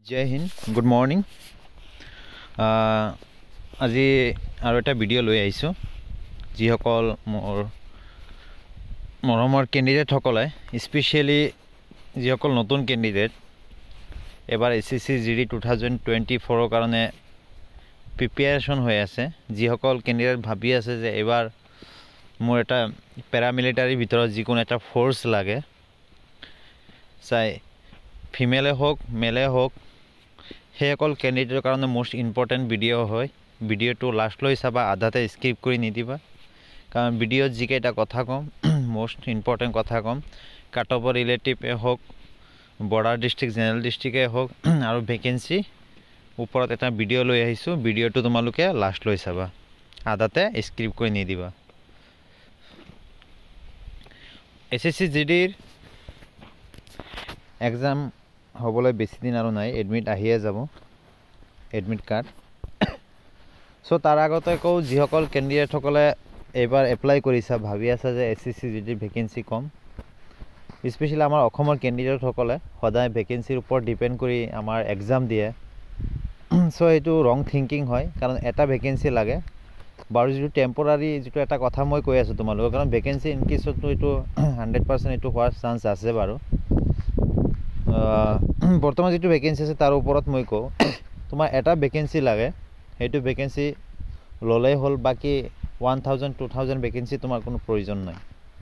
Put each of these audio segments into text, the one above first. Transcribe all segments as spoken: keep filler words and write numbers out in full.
जय Hind good morning आज और एट भिडिओ लै आइसो जिसकल मोर मरমৰ कैंडिडेट सकले स्पेशली जिसकल नतुन कैंडिडेट एबार S S C G D two thousand twenty four कारण प्रिपेरेशन हो आसे जिसकल कैंडिडेट भाबी आसे जे एबार मोर एटा पैरामिलिटारी भितर जिकोनो एटा फोर्स लागे चाहे फिमेले होक मेले होक हेकल कैंडिडेटर कारण मोस्ट इम्पर्टेन्ट भिडिओ है भिडिओ तो लास्ट लै चाबा आधाते स्किप कर निदिबा कारण भिडिओ जिकेटा कथा कम मोस्ट इम्पर्टेन्ट कथा कम काट अफ रिलेटिव होक बॉर्डर डिस्ट्रिक्ट जेनेरल डिस्ट्रिक्टे होक और भेकेन्सी ऊपर एटा भिडिओ लै आइसो भिडिओ तो तुमालोके लास्ट लै चाबा आधाते स्किप कर निदिबा एस एस सी जी डीर एग्जाम हबले बेसि दिन आरो नाइ एडमिट आहिए যাব एडमिट कार्ड सो तार आगते कौ जिसकल कैंडिडेट सकले एबार एप्लाई करिसा भाबी आछा जे S S C GD vacancy कम स्पेशली आमार अखमर कैंडिडेट सकले सदाय भेकेन्सिर ऊपर डिपेंड करी आमार एग्जाम दिए सो एटु रंग थिंकिंग है कारण एटा भेकेन्सी लागे बारु जो टेम्परारी जो एटा कथा मैं কৈ আছো তোমালোক कारण भेकेन्सी इनकेसत तो एटु हंड्रेड पार्सेंट एटु होवार चान्स आछे बारु बर्तमान जी भेकेन्सी है तार ऊपर मैं कौ तुम एटा भेकेन्सी लागे सो भेकेन्सी लले हल बाकी one thousand two thousand vacancy तुम को प्रयोजन ना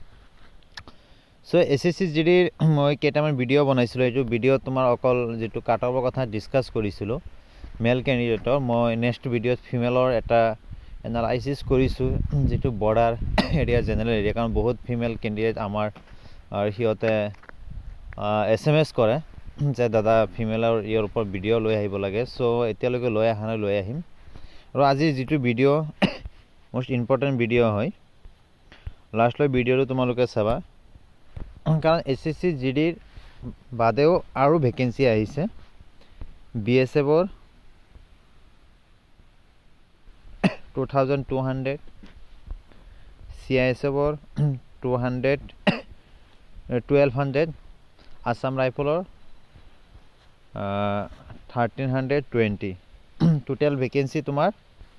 so S S C G D मैं केटामान भिडिओ बनाइছিলোঁ ये भिडिओ तुम अकल जी काट अफर कथा डिस्कास करिছিলোঁ मेल कैंडिडेटर मैं नेक्स्ट भिडिओ फिमेलर एटा एनालाइसिस करिছোঁ जी बॉर्डर एरिया जेनेरल एरिया कारण बहुत फिमेल कैंडिडेट आमार सिहते एस एम एस करे जे दादा फिमेलर यार ऊपर भिडिओ लै आहिब लागे सो एतियाলৈকে लै आहा नै लै আহিম और आज जी भिडिओ मोस्ट इम्पर्टेन्ट भिडिओ है लास्ट लै भिडिओ तुमालोके चाबा कारण एस एस सी जी डीर बादेও और भेकेन्सी आहिছে बी एस एफर two thousand two hundred C I S एफर two hundred twelve hundred Assam राइफलर thirteen hundred twenty total vacancy तुम्हार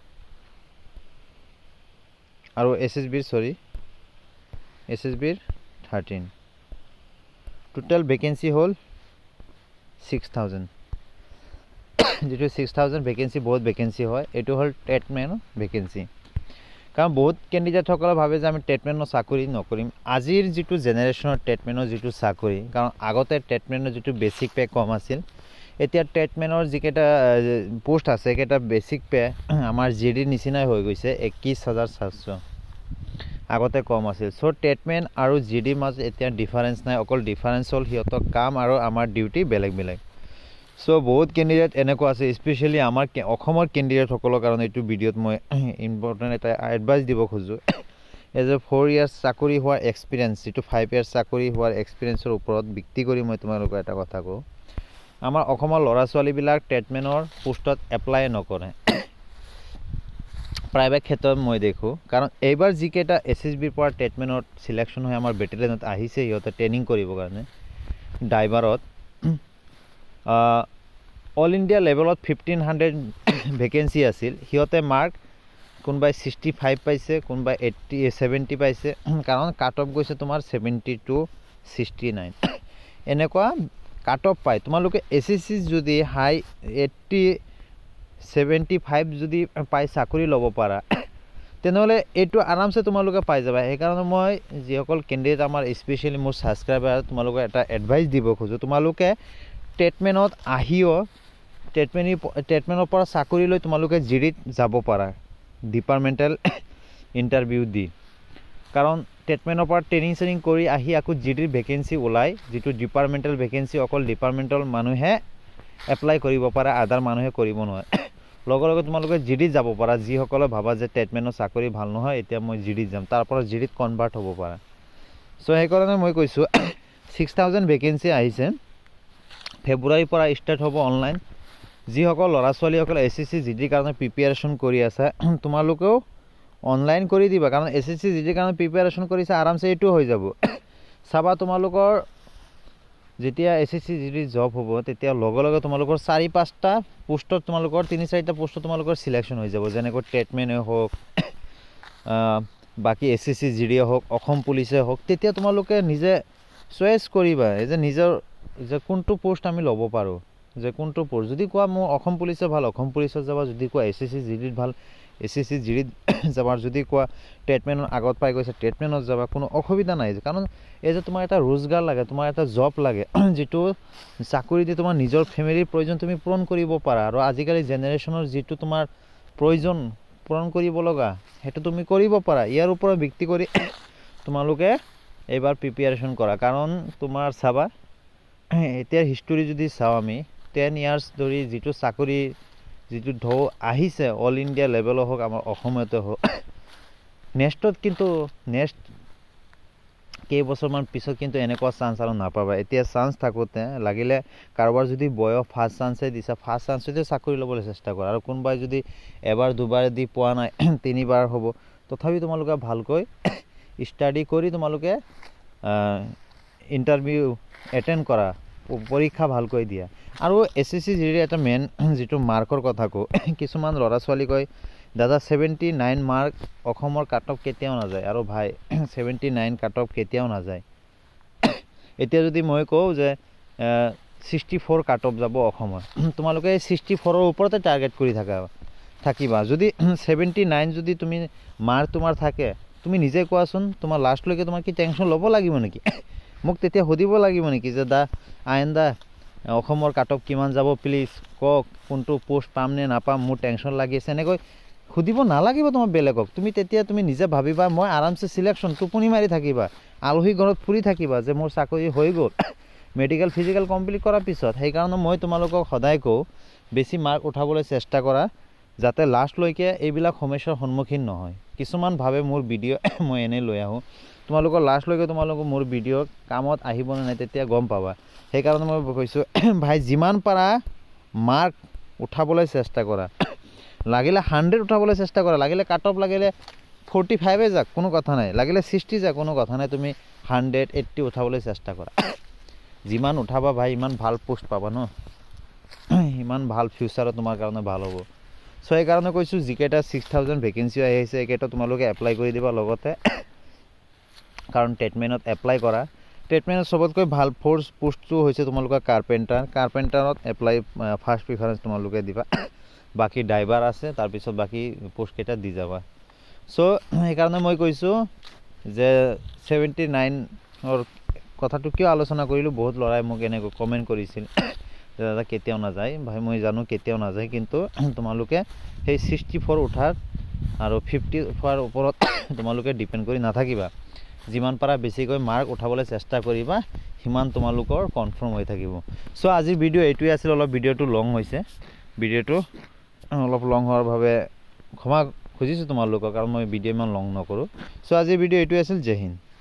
और एस एस बीर सॉरी एस एस बीर थार्टीन टोटल भेकेन्सी हल सिक्स थाउजेंड जी सिक्स थाउजेंड भेकेन्सी बहुत भेकेन्सी है ये हल टेटमेन भेकेन्सी कारण बहुत कैंडिडेट सकले भावे जे आमी टेटमेन्टर चाकरी नकरिम आजिर जी जेनेरेशनर टेटमेन्टर जी चाकरी कारण आगते टेटमेन्टर जी बेसिक पे कम आसिल एतिया टेटमेन्टर जिकेटा पोस्ट आछे एकेटा बेसिक पे आमार जी डी निचिनाय हो गइसे इक्कीस हजार सातश आगते कम आसिल सो टेटमेन्ट और जी डी माज एतिया डिफारेन्स नाइ अकल डिफारेन्स हल सिहतर काम और आमार डिउटी बेलेग बेलेग सो बहुत कैंडिडेट एनेको आछे स्पेशली आमार अखमर कैंडिडेट सकলৰ कारण एटु भिडिओत मैं इम्पर्टेन्ट एटा एडभाइस দিব खोजो एज ए फोर इयार्स चाकरी हुआ एक्सपिरियेन्स जी फाइव इयार्स चाकरी हुआ एक्सपिरियेन्सर ऊपर भित्ति करी मैं तुमालोक एटा कथा कौ आमार अखमर लरा छोवालीबिलाक टेटमेन्टर पोस्टत एप्लाई नकरे प्राइवेट क्षेत्र मैं देखो कारण एबार जिकेटा एस एस बीर पर टेटमेन्टर सिलेक्शन हो आमार बेटेलियनत आहिছে সিহঁতে ट्रेनिंग करिবৰ কাৰণে ड्राइभारत all India level fifteen hundred vacancy आसिल सिहते मार्क कोनबाई सिक्सटी फाइव पाइसे कोनबाई एट्टी सेवेन्टी पाइसे कारण काट अफ गई तुम सेवेन्टी टू सिक्सटी नाइन एनेकुआ काट अफ पाई तुमालोके एस एस सी जदि हाई एट्टी सेवेन्टी फाइव जदि पाई चाकरी लब पारा तेनहले एटु आराम से तुमालोके पाई जाबा हेकारणे मैं जिसकल कैंडिडेट आमार स्पेशली मोर सबस्क्राइबार तुमालोके एटा एडभाइस দিব खोजो तुमालोके टेटमेन्टत आहिओ टेटमेन्ट टेटमेन्टर पर चाकरी लै तुमालोके जिडित যাব पारा डिपार्टमेंटल इंटरव्यू दी कारण टेटमेन्टर पर ट्रेनिंग सेनिंग करी आहि आकु जिडिर भेकेन्सी ओलाय जितु डिपार्टमेंटल भेकेन्सी अकल डिपार्टमेंटल मानुहे एप्लाई करिब पारा आदार मानुहे करिब नय लगे लगे तुमालोके जिडित যাব पारा जिसकले भाबा जे टेटमेन्टर चाकरी भाल নহয় एतिया मैं जिडित जाम तार पर जिडित कन्भार्ट हब पारा सो हेकारणे मैं কৈছো सिक्स थाउजेंड भेकेन्सी आहिছে फेब्रुवारी पर स्टार्ट हम ऑनलाइन जिसकल लरा छोवालीসকলে एस एस सी जी डीर कारण प्रिपेरेशन करि आछा तुमालोकेও ऑनलाइन कर दिबा कारण एस एस सी जी डीर कारण प्रिपेरेशन करिছা आराम से एटु हो जाब चाबा तुमालोकर যেতিয়া এছ এছ চি যদি জব হ'ব তেতিয়া লগে লগে তোমালোকৰ চাৰি পাঁচটা পোষ্টত তোমালোকৰ তিনি চাৰিটা পোষ্টত তোমালোকৰ চিলেকশ্যন হৈ যাব, যেনেকৈ ট্ৰেডমেনে হওক, বাকী এছ এছ চি জি ডিয়ে হওক, অসম পুলিচে হওক। তেতিয়া তোমালোকে নিজে চইচ কৰিবা এই যে নিজৰ যে কোনটো পোষ্ট আমি ল'ব পাৰোঁ, যে কোনটো পোষ্ট। যদি কোৱা মোৰ অসম পুলিচে ভাল, অসম পুলিচত যাবা। যদি কোৱা এছ এছ চি জি ডিত ভাল, এছ এছ চি জি ডিত যাবা। যদি কোৱা ট্ৰেডমেনৰ আগত পাই গৈছে ট্ৰেডমেনত যাবা, কোনো অসুবিধা নাই। কাৰণ এই যে তোমাৰ এটা ৰোজগাৰ লাগে, তোমাৰ এটা জব লাগে, যিটো চাকৰি দি তোমাৰ নিজৰ ফেমিলিৰ প্ৰয়োজন তুমি পূৰণ কৰিব পাৰা। আৰু আজিকালি জেনেৰেশ্যনৰ যিটো তোমাৰ প্ৰয়োজন পূৰণ কৰিব লগা সেইটো তুমি কৰিব পাৰা। ইয়াৰ ওপৰত ভিত্তি কৰি তোমালোকে এইবাৰ প্ৰিপেয়াৰেশ্যন কৰা। কাৰণ তোমাৰ চাবা এতিয়া হিষ্টৰী যদি চাওঁ আমি টেন ইয়াৰ্ছ ধৰি যিটো চাকৰি যিটো ঢৌ আহিছে অল ইণ্ডিয়া লেভেলো হওক, আমাৰ অসমতে হওক, নেক্সটত কিন্তু নেক্সট কেইবছৰমান পিছত কিন্তু এনেকুৱা চান্স আৰু নাপাবা। এতিয়া চান্স থাকোঁতে লাগিলে কাৰোবাৰ যদি বয়স ফাৰ্ষ্ট চান্সে দিছা, ফাৰ্ষ্ট চান্সতে চাকৰি ল'বলৈ চেষ্টা কৰা। আৰু কোনোবাই যদি এবাৰ দুবাৰ দি পোৱা নাই, তিনিবাৰ হ'ব, তথাপি তোমালোকে ভালকৈ ষ্টাডি কৰি তোমালোকে ইণ্টাৰভিউ এটেণ্ড কৰা, পৰীক্ষা ভালকৈ দিয়া। আৰু এছ এছ চি জি ডিৰ এটা মেইন যিটো মাৰ্কৰ কথা কওঁ, কিছুমান ল'ৰা ছোৱালী কয় দাদা ছেভেণ্টি নাইন মাৰ্ক অসমৰ কাট অফ কেতিয়াও নাযায়। আৰু ভাই ছেভেণ্টি নাইন কাট অফ কেতিয়াও নাযায়। এতিয়া যদি মই কওঁ যে ছিক্সটি ফ'ৰ কাট অফ যাব অসমৰ, তোমালোকে ছিক্সটি ফ'ৰৰ ওপৰতে টাৰ্গেট কৰি থাকা থাকিবা। যদি ছেভেণ্টি নাইন যদি তুমি মাৰ্ক তোমাৰ থাকে, তুমি নিজে কোৱাচোন তোমাৰ লাষ্টলৈকে তোমাৰ কি টেনশ্যন ল'ব লাগিব নেকি? মোক তেতিয়া সুধিব লাগিব নেকি যে দা আইন্দা অসমৰ কাট অফ কিমান যাব প্লিজ কওক, কোনটো পোষ্ট পাম নে নাপাম, মোৰ টেনশ্যন লাগি আছে, এনেকৈ সুধিব নালাগিব তোমাৰ বেলেগক। তুমি তেতিয়া তুমি নিজে ভাবিবা মই আৰামছে চিলেকশ্যন, টোপনি মাৰি থাকিবা, আলহী ঘৰত ফুৰি থাকিবা যে মোৰ চাকৰি হৈ গ'ল মেডিকেল ফিজিকেল কমপ্লিট কৰাৰ পিছত। সেইকাৰণে মই তোমালোকক সদায় কওঁ বেছি মাৰ্ক উঠাবলৈ চেষ্টা কৰা, যাতে লাষ্টলৈকে এইবিলাক সমস্যাৰ সন্মুখীন নহয়। কিছুমান ভাবে মোৰ ভিডিঅ' মই এনেই লৈ আহোঁ, তোমালোকৰ লাষ্টলৈকে তোমালোকৰ মোৰ ভিডিঅ' কামত আহিবনে নাই তেতিয়া গম পাবা। সেইকাৰণে মই কৈছোঁ ভাই যিমান পাৰা মাৰ্ক উঠাবলৈ চেষ্টা কৰা, লাগিলে হাণ্ড্ৰেড উঠাবলৈ চেষ্টা কৰা, লাগিলে কাট অফ লাগিলে ফৰ্টি ফাইভে যাক কোনো কথা নাই, লাগিলে ছিক্সটি যাক কোনো কথা নাই, তুমি হাণ্ড্ৰেড এইট্টি উঠাবলৈ চেষ্টা কৰা। যিমান উঠাবা ভাই ইমান ভাল পোষ্ট পাবা ন, ইমান ভাল ফিউচাৰত তোমাৰ কাৰণে ভাল হ'ব। চ' সেইকাৰণে কৈছোঁ যিকেইটা ছিক্স থাউজেণ্ড ভেকেঞ্চি আহি আছে এইকেইটা তোমালোকে এপ্লাই কৰি দিবা লগতে। কাৰণ ট্ৰেডমেনত এপ্লাই কৰা, ট্ৰেডমেনত চবতকৈ ভাল ফ'ৰ্চ পোষ্টটো হৈছে তোমালোকৰ কাৰ্পেণ্টাৰ। কাৰ্পেণ্টাৰত এপ্লাই ফাৰ্ষ্ট প্ৰিফাৰেঞ্চ তোমালোকে দিবা। বাকী ড্ৰাইভাৰ আছে, তাৰপিছত বাকী পোষ্টকেইটা দি যাবা। চ' সেইকাৰণে মই কৈছোঁ যে ছেভেণ্টি নাইনৰ কথাটো কিয় আলোচনা কৰিলোঁ, বহুত ল'ৰাই মোক এনেকৈ কমেণ্ট কৰিছিল যে দাদা কেতিয়াও নাযায়। ভাই মই জানো কেতিয়াও নাযায়, কিন্তু তোমালোকে সেই ছিক্সটি ফ'ৰ উঠাৰ আৰু ফিফটি ফ'ৰ ওপৰত তোমালোকে ডিপেণ্ড কৰি নাথাকিবা। যিমান পাৰা বেছিকৈ মাৰ্ক উঠাবলৈ চেষ্টা কৰিবা, সিমান তোমালোকৰ কনফাৰ্ম হৈ থাকিব। চ' আজিৰ ভিডিঅ' এইটোৱে আছিল। অলপ ভিডিঅ'টো লং হৈছে, ভিডিঅ'টো অলপ লং হোৱাৰ বাবে ক্ষমা খুজিছোঁ তোমালোকক, কাৰণ মই ভিডিঅ' ইমান লং নকৰোঁ। চ' আজিৰ ভিডিঅ' এইটোৱে আছিল। জয় হিন্দ।